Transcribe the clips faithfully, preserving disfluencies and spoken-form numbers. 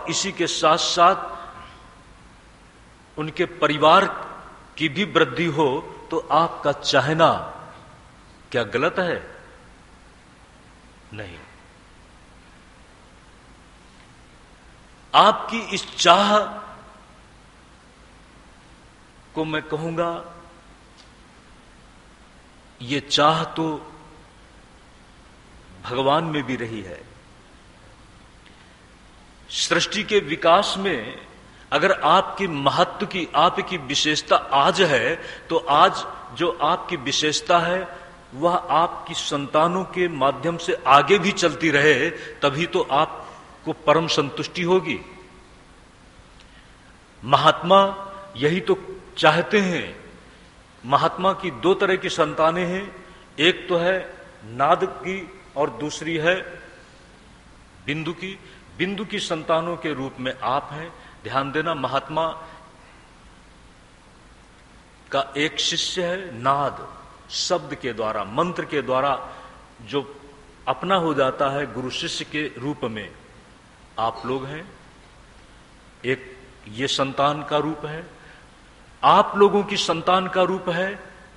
इसी के साथ साथ उनके परिवार की भी वृद्धि हो, तो आपका चाहना क्या गलत है? नहीं। आपकी इस चाह को मैं कहूंगा, ये चाह तो भगवान में भी रही है। सृष्टि के विकास में अगर आपकी महत्व की, आपकी विशेषता आज है, तो आज जो आपकी विशेषता है वह आपकी संतानों के माध्यम से आगे भी चलती रहे, तभी तो आपको परम संतुष्टि होगी। महात्मा यही तो चाहते हैं। महात्मा की दो तरह की संतानें हैं, एक तो है नाद की और दूसरी है बिंदु की। बिंदु की संतानों के रूप में आप हैं। ध्यान देना, महात्मा का एक शिष्य है नाद, शब्द के द्वारा, मंत्र के द्वारा जो अपना हो जाता है गुरु शिष्य के रूप में, आप लोग हैं। एक ये संतान का रूप है। आप लोगों की संतान का रूप है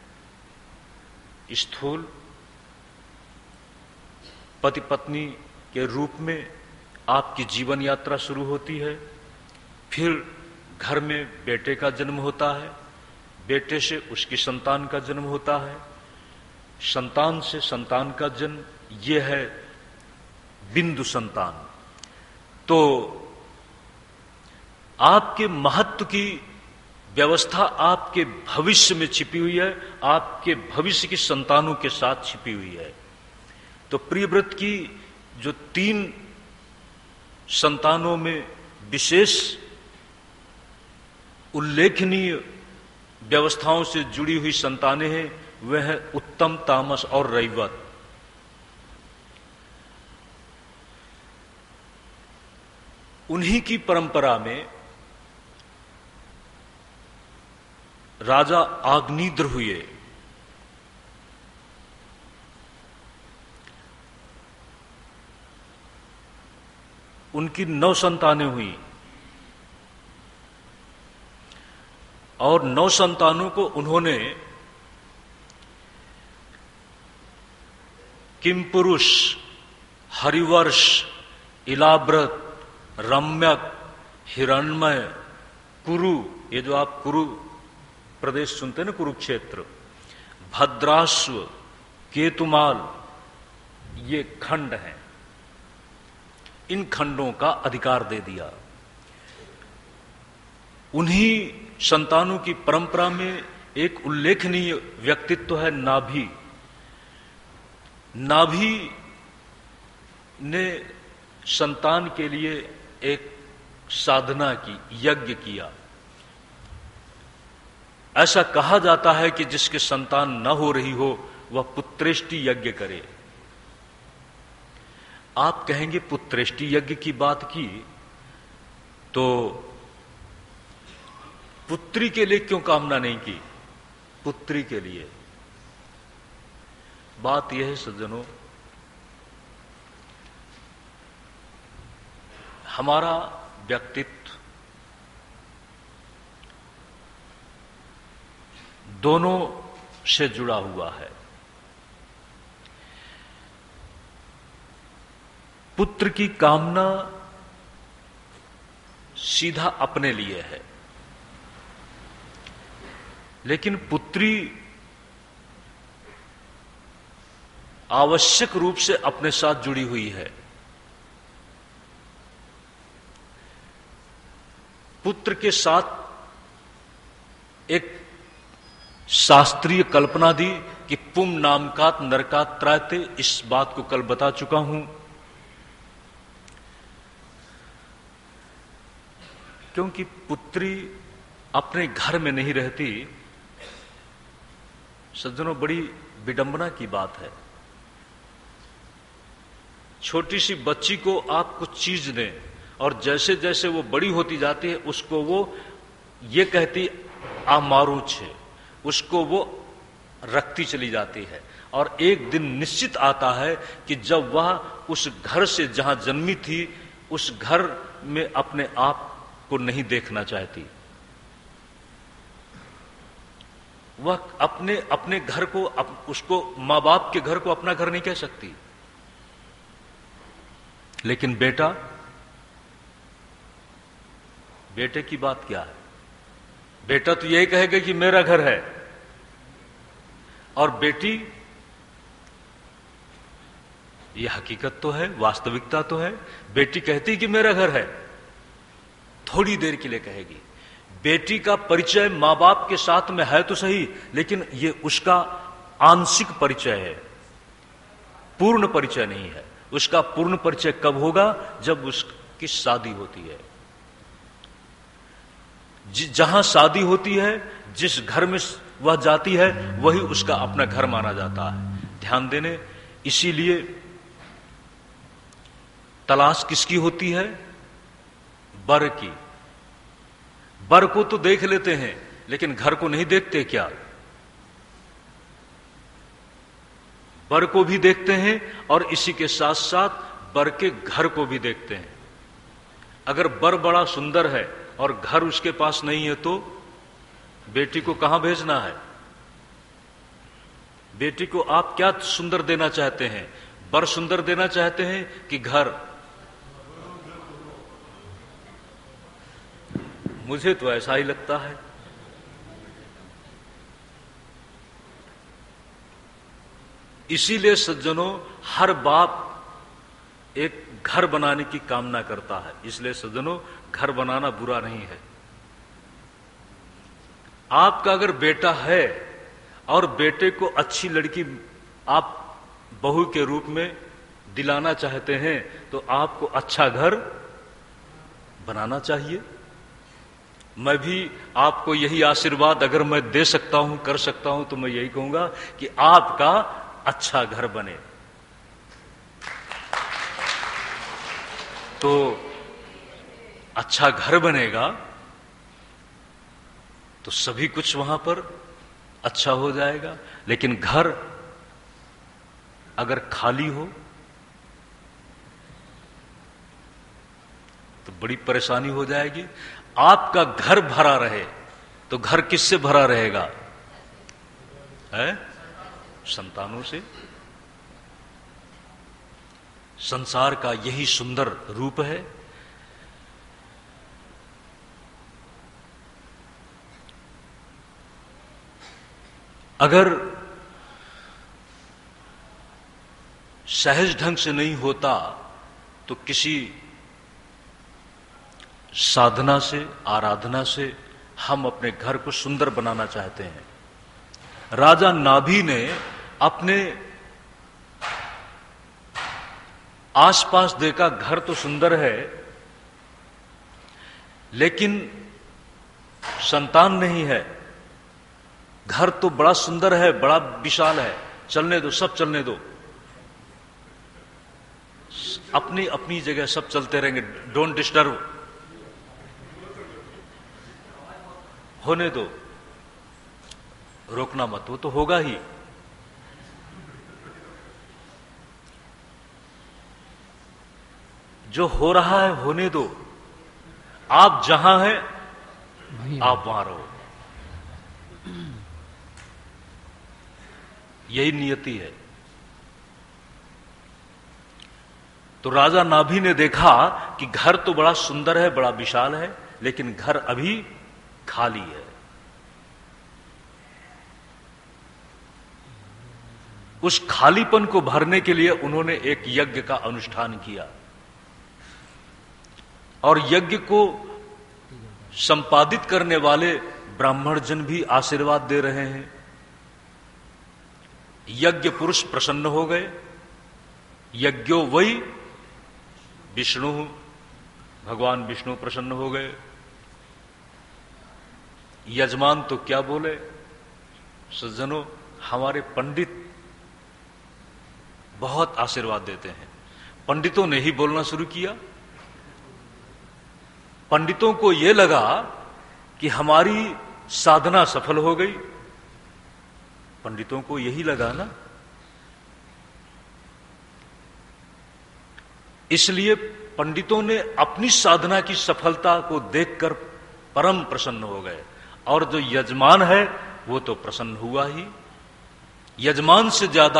स्थूल पति पत्नी के रूप में आपकी जीवन यात्रा शुरू होती है। फिर घर में बेटे का जन्म होता है, बेटे से उसकी संतान का जन्म होता है, संतान से संतान का जन्म, ये है बिंदु संतान। तो आपके महत्व की व्यवस्था आपके भविष्य में छिपी हुई है, आपके भविष्य की संतानों के साथ छिपी हुई है। तो प्रियव्रत की जो तीन संतानों में विशेष उल्लेखनीय व्यवस्थाओं से जुड़ी हुई संतानें हैं, वह है उत्तम, तामस और रैवत। उन्हीं की परंपरा में राजा आग्निद्र हुए। उनकी नौ संतानें हुई और नौ संतानों को उन्होंने किमपुरुष, हरिवर्ष, इलाव्रत, रम्यक, हिरण्मय, कुरु, ये जो आप कुरु प्रदेश सुनते हैं ना, कुरुक्षेत्र, भद्राश्व, केतुमाल, ये खंड हैं। इन खंडों का अधिकार दे दिया। उन्हीं संतानों की परंपरा में एक उल्लेखनीय व्यक्तित्व है नाभि। नाभि ने संतान के लिए एक साधना की, यज्ञ किया। ऐसा कहा जाता है कि जिसके संतान न हो रही हो वह पुत्रेष्टि यज्ञ करे। आप कहेंगे पुत्रेष्टि यज्ञ की बात की तो पुत्री के लिए क्यों कामना नहीं की? पुत्री के लिए। बात यह है सज्जनों, हमारा व्यक्तित्व दोनों से जुड़ा हुआ है। पुत्र की कामना सीधा अपने लिए है, लेकिन पुत्री आवश्यक रूप से अपने साथ जुड़ी हुई है। पुत्र के साथ एक शास्त्रीय कल्पना दी कि पुम नामकात नरकात त्रायते, इस बात को कल बता चुका हूं। क्योंकि पुत्री अपने घर में नहीं रहती। सज्जनों, बड़ी विडंबना की बात है। छोटी सी बच्ची को आप कुछ चीज दें और जैसे जैसे वो बड़ी होती जाती है उसको वो ये कहती आ मारू छे, उसको वो रखती चली जाती है। और एक दिन निश्चित आता है कि जब वह उस घर से जहां जन्मी थी उस घर में अपने आप को नहीं देखना चाहती। वह अपने अपने घर को अप, उसको मां बाप के घर को अपना घर नहीं कह सकती। लेकिन बेटा, बेटे की बात क्या है? बेटा तो यही कहेगा कि मेरा घर है, और बेटी, यह हकीकत तो है, वास्तविकता तो है, बेटी कहती कि मेरा घर है, थोड़ी देर के लिए कहेगी। बेटी का परिचय मां बाप के साथ में है तो सही, लेकिन यह उसका आंशिक परिचय है, पूर्ण परिचय नहीं है। उसका पूर्ण परिचय कब होगा? जब उसकी शादी होती है। जहां शादी होती है, जिस घर में वह जाती है, वही उसका अपना घर माना जाता है। ध्यान देने, इसीलिए तलाश किसकी होती है? बर की। बर को तो देख लेते हैं, लेकिन घर को नहीं देखते क्या? बर को भी देखते हैं और इसी के साथ साथ बर के घर को भी देखते हैं। अगर बर बड़ा सुंदर है और घर उसके पास नहीं है, तो बेटी को कहां भेजना है? बेटी को आप क्या सुंदर देना चाहते हैं? बर सुंदर देना चाहते हैं कि घर? मुझे तो ऐसा ही लगता है। इसीलिए सज्जनों, हर बाप एक घर बनाने की कामना करता है। इसलिए सज्जनों, घर बनाना बुरा नहीं है। आपका अगर बेटा है और बेटे को अच्छी लड़की आप बहू के रूप में दिलाना चाहते हैं, तो आपको अच्छा घर बनाना चाहिए। मैं भी आपको यही आशीर्वाद अगर मैं दे सकता हूं, कर सकता हूं, तो मैं यही कहूंगा कि आपका अच्छा घर बने। तो अच्छा घर बनेगा तो सभी कुछ वहां पर अच्छा हो जाएगा। लेकिन घर अगर खाली हो तो बड़ी परेशानी हो जाएगी। आपका घर भरा रहे तो घर किससे भरा रहेगा? है? संतानों से। संसार का यही सुंदर रूप है। अगर सहज ढंग से नहीं होता तो किसी साधना से, आराधना से हम अपने घर को सुंदर बनाना चाहते हैं। राजा नाभि ने अपने आसपास देखा घर तो सुंदर है, लेकिन संतान नहीं है। घर तो बड़ा सुंदर है, बड़ा विशाल है, चलने दो, सब चलने दो, अपनी अपनी जगह सब चलते रहेंगे, डोंट डिस्टर्ब, होने दो, रोकना मत, वो तो होगा ही। जो हो रहा है होने दो, आप जहां हैं आप वहां रहो, यही नियति है। तो राजा नाभि ने देखा कि घर तो बड़ा सुंदर है, बड़ा विशाल है, लेकिन घर अभी खाली है। उस खालीपन को भरने के लिए उन्होंने एक यज्ञ का अनुष्ठान किया, और यज्ञ को संपादित करने वाले ब्राह्मण जन भी आशीर्वाद दे रहे हैं। यज्ञ पुरुष प्रसन्न हो गए। यज्ञो वही विष्णु, भगवान विष्णु प्रसन्न हो गए। यजमान तो क्या बोले? सज्जनों, हमारे पंडित बहुत आशीर्वाद देते हैं। पंडितों ने ही बोलना शुरू किया। पंडितों को यह लगा कि हमारी साधना सफल हो गई। पंडितों को यही लगा ना, इसलिए पंडितों ने अपनी साधना की सफलता को देखकर परम प्रसन्न हो गए, और जो यजमान है वो तो प्रसन्न हुआ ही। यजमान से ज्यादा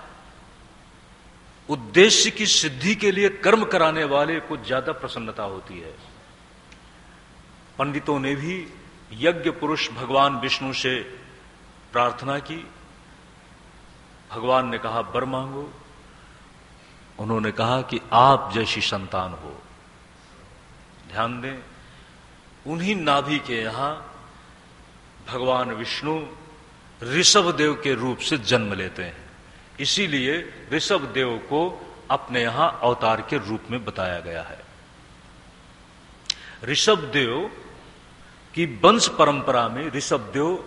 उद्देश्य की सिद्धि के लिए कर्म कराने वाले को ज्यादा प्रसन्नता होती है। पंडितों ने भी यज्ञ पुरुष भगवान विष्णु से प्रार्थना की। भगवान ने कहा वर मांगो। उन्होंने कहा कि आप जैसी संतान हो। ध्यान दें, उन्हीं नाभि के यहां भगवान विष्णु ऋषभ देव के रूप से जन्म लेते हैं। इसीलिए ऋषभ देव को अपने यहां अवतार के रूप में बताया गया है। ऋषभ देव की वंश परंपरा में ऋषभ देव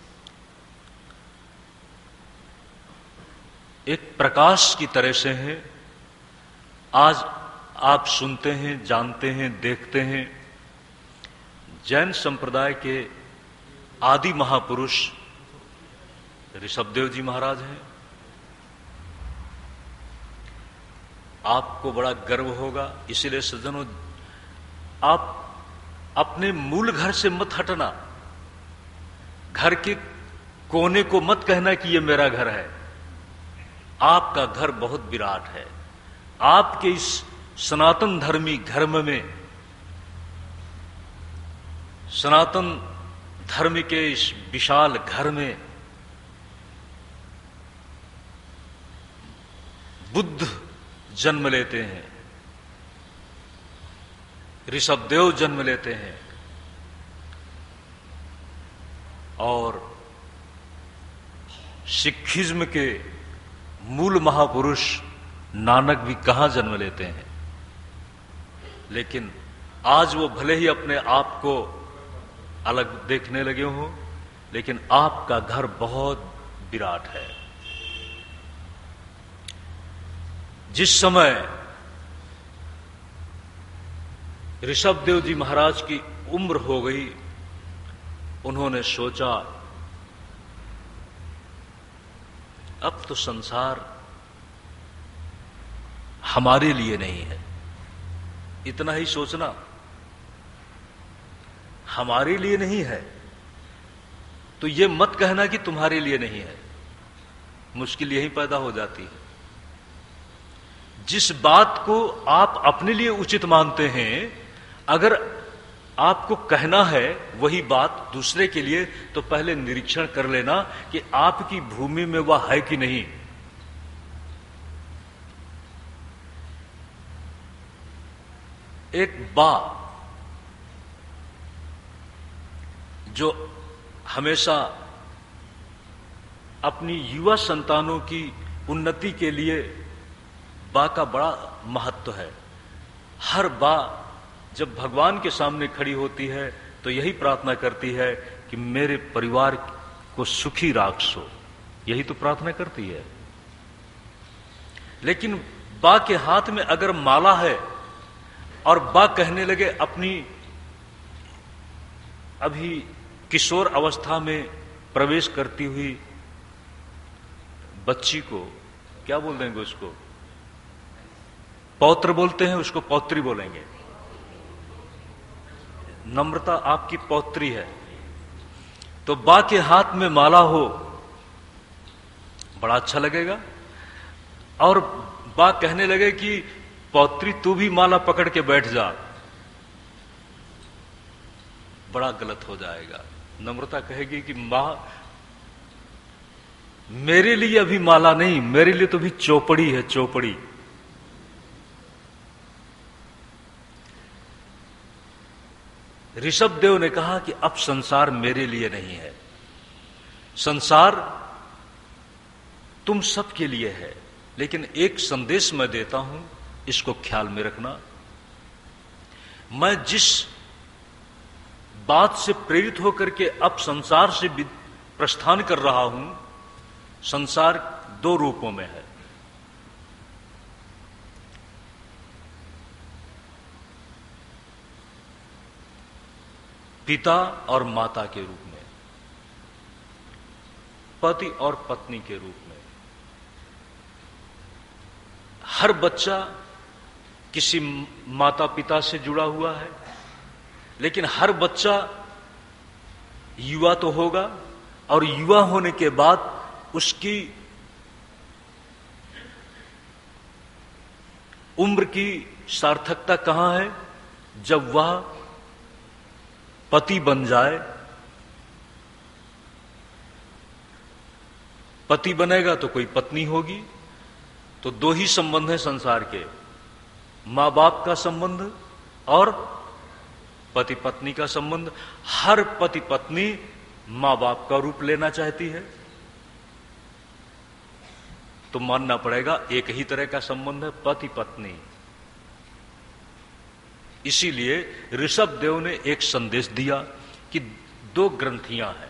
एक प्रकाश की तरह से हैं। आज आप सुनते हैं, जानते हैं, देखते हैं, जैन संप्रदाय के आदि महापुरुष ऋषभदेव जी महाराज हैं। आपको बड़ा गर्व होगा। इसलिए सज्जनों, आप अपने मूल घर से मत हटना। घर के कोने को मत कहना कि ये मेरा घर है। आपका घर बहुत विराट है। आपके इस सनातन धर्मी घर में, सनातन धर्म के इस विशाल घर में बुद्ध जन्म लेते हैं, ऋषभदेव जन्म लेते हैं, और सिखिज्म के मूल महापुरुष नानक भी कहां जन्म लेते हैं। लेकिन आज वो भले ही अपने आप को अलग देखने लगे हों, लेकिन आपका घर बहुत विराट है। जिस समय ऋषभदेव जी महाराज की उम्र हो गई, उन्होंने सोचा अब तो संसार हमारे लिए नहीं है। इतना ही सोचना, हमारे लिए नहीं है तो ये मत कहना कि तुम्हारे लिए नहीं है। मुश्किल यही पैदा हो जाती है। जिस बात को आप अपने लिए उचित मानते हैं, अगर आपको कहना है वही बात दूसरे के लिए, तो पहले निरीक्षण कर लेना कि आपकी भूमि में वह है कि नहीं। एक बाप जो हमेशा अपनी युवा संतानों की उन्नति के लिए बा का बड़ा महत्व है। हर बा जब भगवान के सामने खड़ी होती है तो यही प्रार्थना करती है कि मेरे परिवार को सुखी राखसो, यही तो प्रार्थना करती है। लेकिन बा के हाथ में अगर माला है और बा कहने लगे अपनी अभी किशोर अवस्था में प्रवेश करती हुई बच्ची को, क्या बोल देंगे उसको? पौत्र बोलते हैं, उसको पौत्री बोलेंगे। नम्रता आपकी पौत्री है, तो बा के हाथ में माला हो, बड़ा अच्छा लगेगा। और बा कहने लगे कि पौत्री तू भी माला पकड़ के बैठ जा, बड़ा गलत हो जाएगा। नम्रता कहेगी कि मां मेरे लिए अभी माला नहीं, मेरे लिए तो भी चौपड़ी है, चौपड़ी। ऋषभदेव ने कहा कि अब संसार मेरे लिए नहीं है, संसार तुम सबके लिए है। लेकिन एक संदेश मैं देता हूं, इसको ख्याल में रखना। मैं जिस बात से प्रेरित होकर के अब संसार से प्रस्थान कर रहा हूं, संसार दो रूपों में है। पिता और माता के रूप में, पति और पत्नी के रूप में। हर बच्चा किसी माता पिता से जुड़ा हुआ है, लेकिन हर बच्चा युवा तो होगा, और युवा होने के बाद उसकी उम्र की सार्थकता कहां है? जब वह पति बन जाए। पति बनेगा तो कोई पत्नी होगी। तो दो ही संबंध हैं संसार के, मां बाप का संबंध और पति पत्नी का संबंध। हर पति पत्नी मां बाप का रूप लेना चाहती है, तो मानना पड़ेगा एक ही तरह का संबंध है, पति पत्नी। इसीलिए ऋषभ देव ने एक संदेश दिया कि दो ग्रंथियां हैं,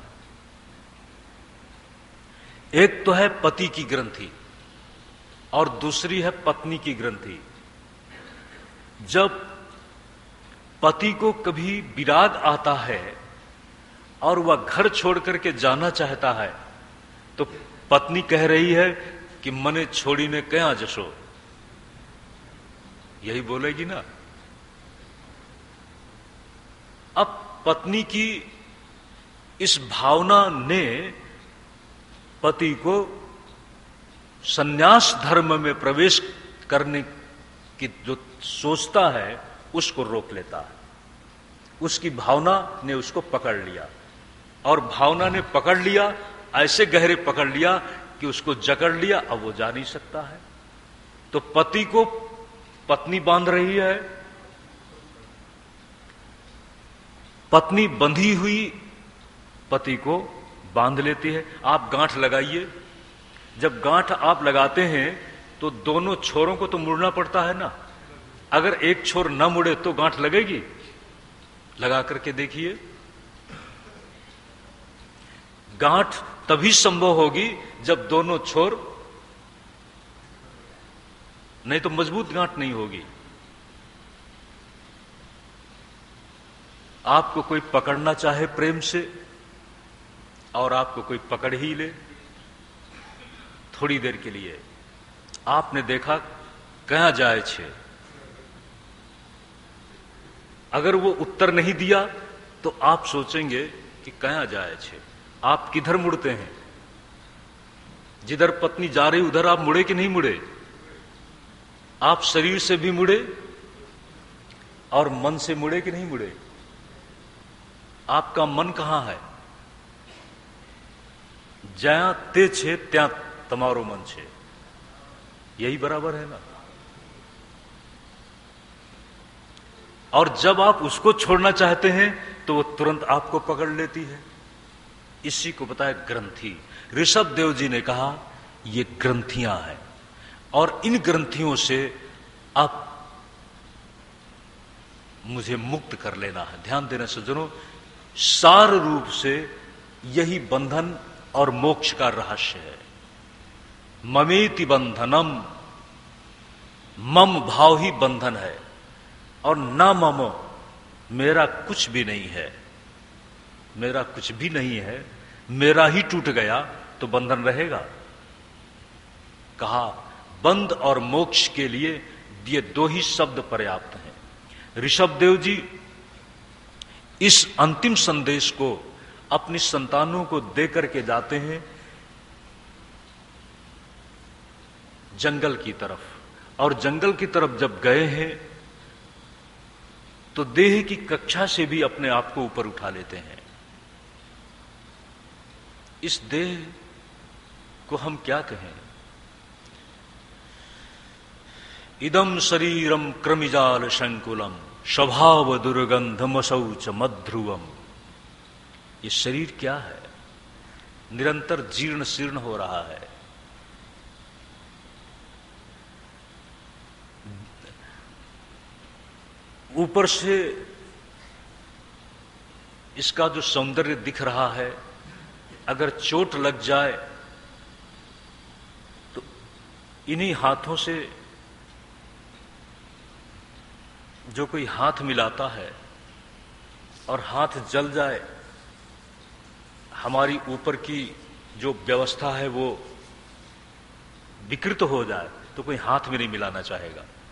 एक तो है पति की ग्रंथि और दूसरी है पत्नी की ग्रंथि। जब पति को कभी विराग आता है और वह घर छोड़ करके जाना चाहता है, तो पत्नी कह रही है कि मने छोड़ी ने क्या जसो, यही बोलेगी ना। अब पत्नी की इस भावना ने पति को संन्यास धर्म में प्रवेश करने की जो सोचता है उसको रोक लेता है। उसकी भावना ने उसको पकड़ लिया, और भावना ने पकड़ लिया, ऐसे गहरे पकड़ लिया कि उसको जकड़ लिया, अब वो जा नहीं सकता है। तो पति को पत्नी बांध रही है, पत्नी बंधी हुई पति को बांध लेती है। आप गांठ लगाइए, जब गांठ आप लगाते हैं तो दोनों छोरों को तो मुड़ना पड़ता है ना। अगर एक छोर न मुड़े तो गांठ लगेगी? लगा करके देखिए। गांठ तभी संभव होगी जब दोनों छोर, नहीं तो मजबूत गांठ नहीं होगी। आपको कोई पकड़ना चाहे प्रेम से और आपको कोई पकड़ ही ले थोड़ी देर के लिए, आपने देखा कहां जाए छे, अगर वो उत्तर नहीं दिया तो आप सोचेंगे कि कहां जाए छे। आप किधर मुड़ते हैं? जिधर पत्नी जा रही उधर आप मुड़े कि नहीं मुड़े? आप शरीर से भी मुड़े और मन से मुड़े कि नहीं मुड़े? आपका मन कहां है? ज्યાં તે છે ત્યાં તમારો મન છે, यही बराबर है ना। और जब आप उसको छोड़ना चाहते हैं तो वो तुरंत आपको पकड़ लेती है। इसी को बताया ग्रंथि। ऋषभ देव जी ने कहा ये ग्रंथियां हैं, और इन ग्रंथियों से आप मुझे मुक्त कर लेना है। ध्यान देना सज्जनों, सार रूप से यही बंधन और मोक्ष का रहस्य है। ममेति बंधनम, मम भाव ही बंधन है, और ना मम, मेरा कुछ भी नहीं है। मेरा कुछ भी नहीं है, मेरा ही टूट गया तो बंधन रहेगा। कहा बंध और मोक्ष के लिए ये दो ही शब्द पर्याप्त हैं। ऋषभ देव जी इस अंतिम संदेश को अपनी संतानों को देकर के जाते हैं जंगल की तरफ, और जंगल की तरफ जब गए हैं तो देह की कक्षा से भी अपने आप को ऊपर उठा लेते हैं। इस देह को हम क्या कहें? इदम शरीरम क्रमिजाल संकुलम स्वभाव दुर्गंधम शौच मध्रुवम। ये शरीर क्या है? निरंतर जीर्ण शीर्ण हो रहा है। ऊपर से इसका जो सौंदर्य दिख रहा है, अगर चोट लग जाए तो इन्हीं हाथों से जो कोई हाथ मिलाता है और हाथ जल जाए, हमारी ऊपर की जो व्यवस्था है वो विकृत हो जाए, तो कोई हाथ में नहीं मिलाना चाहेगा।